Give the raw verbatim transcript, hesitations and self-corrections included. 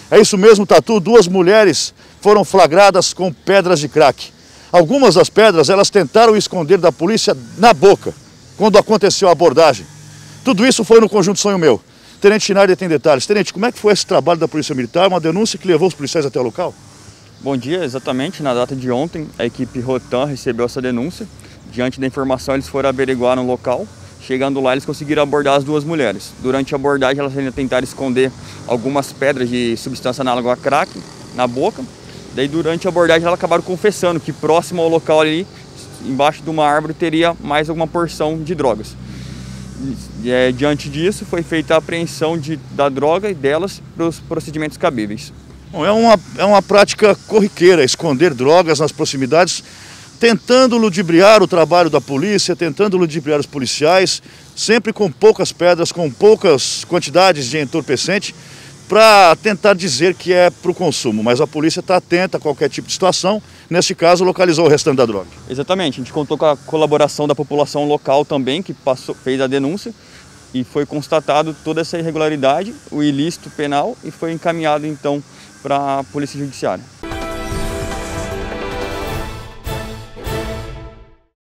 É isso mesmo, Tatu, duas mulheres foram flagradas com pedras de crack. Algumas das pedras elas tentaram esconder da polícia na boca, quando aconteceu a abordagem. Tudo isso foi no Conjunto Sonho Meu. Tenente Schneider tem detalhes. Tenente, como é que foi esse trabalho da Polícia Militar, uma denúncia que levou os policiais até o local? Bom dia, exatamente, na data de ontem, a equipe Rotan recebeu essa denúncia. Diante da informação, eles foram averiguar no local. Chegando lá, eles conseguiram abordar as duas mulheres. Durante a abordagem, elas ainda tentaram esconder algumas pedras de substância análoga a crack na boca. Daí, durante a abordagem, elas acabaram confessando que próximo ao local ali, embaixo de uma árvore, teria mais alguma porção de drogas. E, é, diante disso, foi feita a apreensão de, da droga e delas para os procedimentos cabíveis. Bom, é uma, é uma prática corriqueira, esconder drogas nas proximidades, tentando ludibriar o trabalho da polícia, tentando ludibriar os policiais, sempre com poucas pedras, com poucas quantidades de entorpecente, para tentar dizer que é para o consumo. Mas a polícia está atenta a qualquer tipo de situação, neste caso localizou o restante da droga. Exatamente, a gente contou com a colaboração da população local também, que passou, fez a denúncia, e foi constatado toda essa irregularidade, o ilícito penal, e foi encaminhado então para a Polícia Judiciária.